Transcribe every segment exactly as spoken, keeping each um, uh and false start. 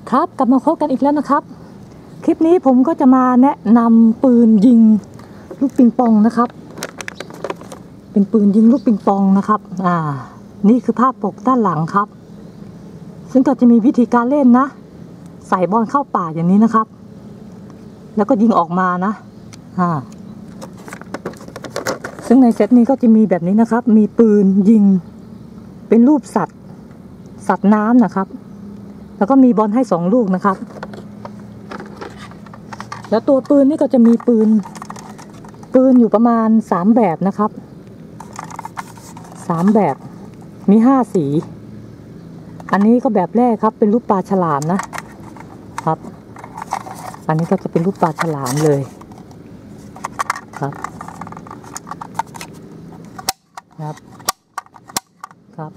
ครับกลับมาพบกันอีกแล้วนะครับคลิปนี้ผมก็จะมาแนะนำปืนยิงลูกปิงปองนะครับเป็นปืนยิงลูกปิงปองนะครับอ่านี่คือภาพปกด้านหลังครับซึ่งก็จะมีวิธีการเล่นนะใส่บอลเข้าปากอย่างนี้นะครับแล้วก็ยิงออกมานะอ่าซึ่งในเซตนี้ก็จะมีแบบนี้นะครับมีปืนยิงเป็นรูปสัตว์สัตว์น้ำนะครับแล้วก็มีบอลให้สองลูกนะครับแล้วตัวปืนนี่ก็จะมีปืนปืนอยู่ประมาณสามแบบนะครับสามแบบมีห้าสีอันนี้ก็แบบแรกครับเป็นรูปปลาฉลามนะครับอันนี้ก็จะเป็นรูปปลาฉลามเลยครับครับครับ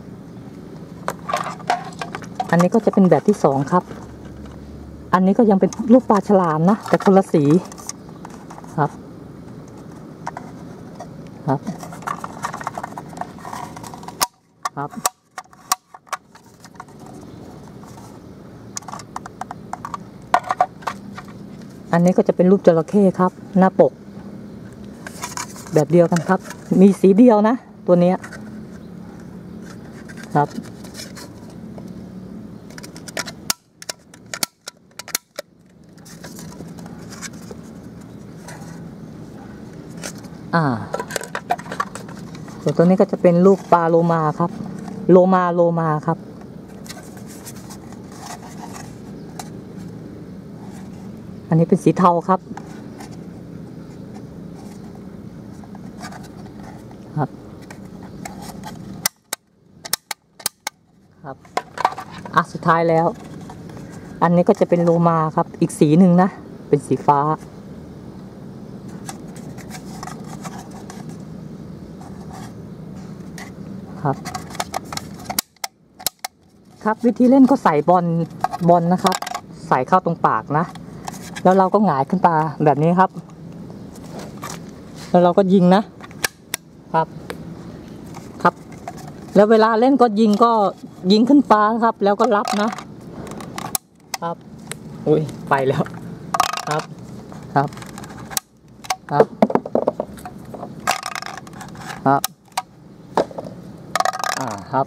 อันนี้ก็จะเป็นแบบที่สองครับอันนี้ก็ยังเป็นรูปปลาฉลามนะแต่คนละสีครับครับครับอันนี้ก็จะเป็นรูปจระเข้ครับหน้าปกแบบเดียวกันครับมีสีเดียวนะตัวนี้ครับอ่าส่วนตัวนี้ก็จะเป็นรูปปลาโลมาครับโลมาโลมาครับอันนี้เป็นสีเทาครับครับครับอ่ะสุดท้ายแล้วอันนี้ก็จะเป็นโลมาครับอีกสีหนึ่งนะเป็นสีฟ้าครับครับวิธีเล่นก็ใส่บอลบอลนะครับใส่เข้าตรงปากนะแล้วเราก็หงายขึ้นตาแบบนี้ครับแล้วเราก็ยิงนะครับครับแล้วเวลาเล่นก็ยิงก็ยิงขึ้นฟ้าครับแล้วก็รับนะครับอุ้ยไปแล้วครับครับครับครับอ่าครับ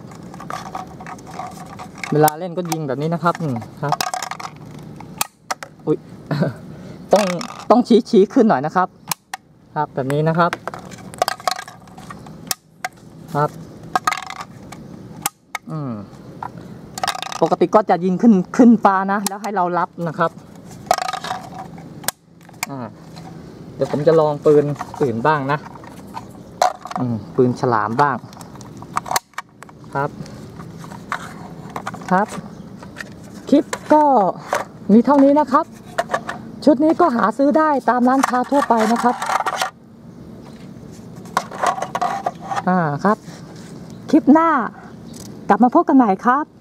เวลาเล่นก็ยิงแบบนี้นะครับครับอุ้ยต้องต้องชี้ชี้ขึ้นหน่อยนะครับครับแบบนี้นะครับครับอืมปกติก็จะยิงขึ้นขึ้นฟ้านะแล้วให้เรารับนะครับอ่าเดี๋ยวผมจะลองปืนอื่นบ้างนะอืมปืนฉลามบ้างครับครับคลิปก็มีเท่านี้นะครับชุดนี้ก็หาซื้อได้ตามร้านค้าทั่วไปนะครับอ่าครับคลิปหน้ากลับมาพบกันใหม่ครับ